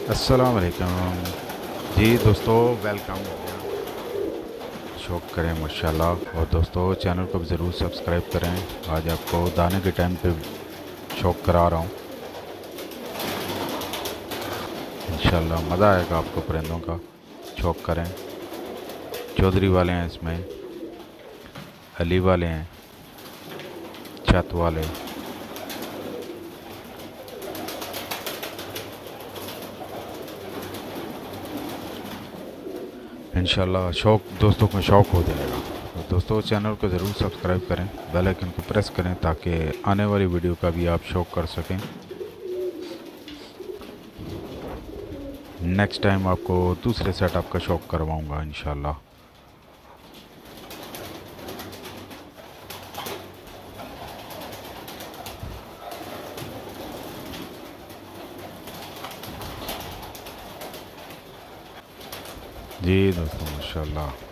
अस्सलाम वालेकुम जी दोस्तों, वेलकम हो गया। शौक करें माशाल्लाह। और दोस्तों चैनल को भी ज़रूर सब्सक्राइब करें। आज आपको दाने के टाइम पे शौक करा रहा हूँ। इंशाल्लाह मज़ा आएगा आपको परिंदों का। शौक करें। चौधरी वाले हैं इसमें, अली वाले हैं, छत वाले। इंशाल्लाह शौक दोस्तों को शौक हो जाएगा। तो दोस्तों चैनल को ज़रूर सब्सक्राइब करें, बेल आइकन को प्रेस करें ताकि आने वाली वीडियो का भी आप शौक कर सकें। नेक्स्ट टाइम आपको दूसरे सेटअप का शौक करवाऊंगा इंशाल्लाह। जी दोस्तों माशाल्लाह।